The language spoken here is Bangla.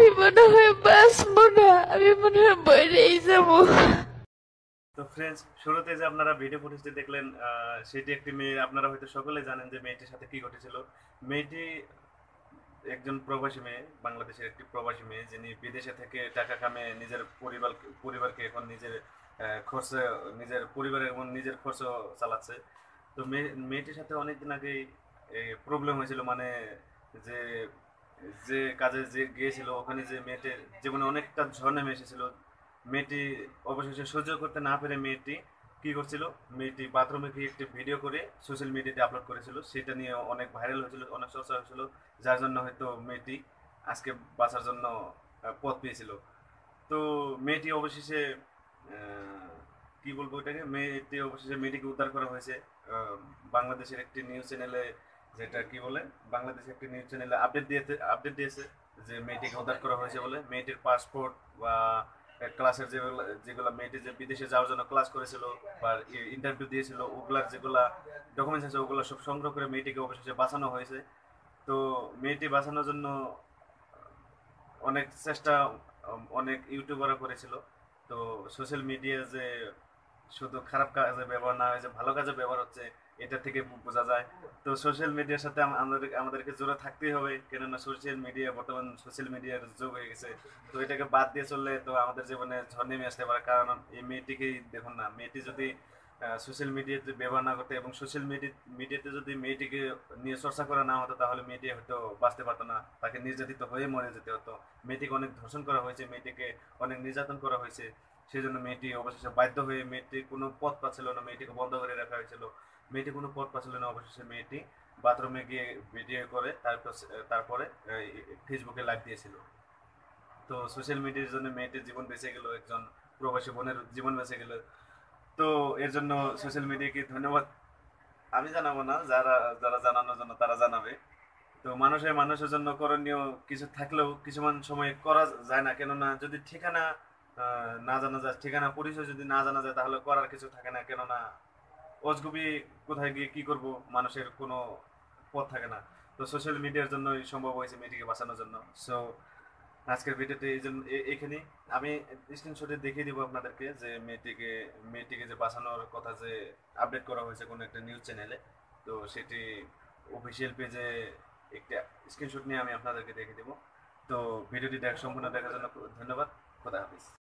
মনে হয় বাঁচবো না, আমি মনে হয় মরেই যাবো। তো ফ্রেন্ডস, শুরুতে যে আপনারা ভিডিও ফুটেজটি দেখলেন, সেটি একটি মেয়ে। আপনারা হয়তো সকলে জানেন যে মেয়েটির সাথে কি ঘটেছিল। মেয়েটি একজন প্রবাসী মেয়ে, বাংলাদেশের একটি প্রবাসী মেয়ে, যিনি বিদেশে থেকে টাকা কামিয়ে নিজের পরিবারকে এখন নিজের খরচে, নিজের পরিবারের এবং নিজের খরচ চালাচ্ছে। তো মেয়েটির সাথে অনেকদিন আগেই প্রবলেম হয়েছিল, মানে যে যে কাজে যে গিয়েছিল ওখানে, যে মেয়েটির জীবনে অনেকটা ঝড় নেমে এসেছিল। মেয়েটি অবশেষে সহ্য করতে না পেরে মেয়েটি কি করছিল, মেয়েটি বাথরুমে গিয়ে একটি ভিডিও করে সোশ্যাল মিডিয়াতে আপলোড করেছিল। সেটা নিয়ে অনেক ভাইরাল হয়েছিল, অনেক চর্চা হয়েছিল, যার জন্য হয়তো মেয়েটি আজকে বাঁচার জন্য পথ পেয়েছিল। তো মেয়েটি অবশেষে কি বলবো এটাকে, মেয়েটি অবশেষে মেয়েটিকে উদ্ধার করা হয়েছে। আহ, বাংলাদেশের একটি নিউজ চ্যানেলে, যেটা কি বলে, বাংলাদেশের একটি নিউজ চ্যানেলে আপডেট দিয়েছে যে মেয়েটিকে উদ্ধার করা হয়েছে বলে। মেয়েটির পাসপোর্ট বা ক্লাসের যেগুলো যেগুলো মেয়েটি যে বিদেশে যাওয়ার জন্য ক্লাস করেছিল বা ইন্টারভিউ দিয়েছিল, ওগুলার যেগুলা ডকুমেন্টস আছে ওগুলো সব সংগ্রহ করে মেয়েটিকে অবশেষে বাঁচানো হয়েছে। তো মেয়েটি বাঁচানোর জন্য অনেক চেষ্টা অনেক ইউটিউবারও করেছিল। তো সোশ্যাল মিডিয়া যে শুধু খারাপ কাজে ব্যবহার না হয়ে যে ভালো কাজে ব্যবহার হচ্ছে, এটা থেকে বোঝা যায়। তো সোশ্যাল মিডিয়ার সাথে আমাদেরকে জোরে থাকতেই হবে, কেননা সোশ্যাল মিডিয়া বর্তমান সোশ্যাল মিডিয়ার যুগ হয়ে গেছে। তো এটাকে বাদ দিয়ে চললে তো আমাদের জীবনে ঝড় নেমে আসতে পারে। কারণ এই মেয়েটিকেই দেখুন না, মেয়েটি যদি সোশ্যাল মিডিয়াতে ব্যবহার না করতে এবং সোশ্যাল মিডিয়াতে যদি মেয়েটিকে নিয়ে চর্চা করা না হতো, তাহলে মেয়েটি হয়তো বাঁচতে পারতো না, তাকে নির্যাতিত হয়ে মরে যেতে হতো। মেয়েটিকে অনেক ধর্ষণ করা হয়েছে, মেয়েটিকে অনেক নির্যাতন করা হয়েছে। সেই জন্য মেয়েটি অবশেষে বাধ্য হয়ে, মেয়েটি কোনো পথ পাচ্ছিল না, মেয়েটিকে বন্ধ করে রাখা হয়েছিল। মেয়েটি কোনো পথ পাচ্ছিল না, অবশেষে মেয়েটি বাথরুমে গিয়ে ভিডিও করে তারপরে ফেসবুকে লাইভ দিয়েছিল। তো সোশ্যাল মিডিয়ার জন্য মেয়েটির জীবন বেঁচে গেল, একজন প্রবাসী বোনের জীবন বেঁচে গেল। তো এর জন্য সোশ্যাল মিডিয়াকে ধন্যবাদ আমি জানাবো না, যারা যারা জানানোর জন্য তারা জানাবে। তো মানুষের জন্য করণীয় কিছু থাকলেও কিছুমান সময় করা যায় না, কেননা যদি ঠিকানা না জানা যায়, ঠিকানা পরিচয় যদি না জানা যায়, তাহলে করার কিছু থাকে না। কেননা অজগুবি কোথায় গিয়ে কি করব, মানুষের কোনো পথ থাকে না। তো সোশ্যাল মিডিয়ার জন্যই সম্ভব হয়েছে মেয়েটিকে বাঁচানোর জন্য। সো আজকের ভিডিওতে এই জন্য এখানে আমি স্ক্রিনশটে দেখিয়ে দিব আপনাদেরকে যে মেয়েটিকে যে বাঁচানোর কথা যে আপডেট করা হয়েছে কোনো একটা নিউজ চ্যানেলে। তো সেটি অফিসিয়াল পেজে একটা স্ক্রিনশট নিয়ে আমি আপনাদেরকে দেখে দেবো। তো ভিডিওটি সম্পূর্ণ দেখার জন্য ধন্যবাদ। খোদা হাফিজ।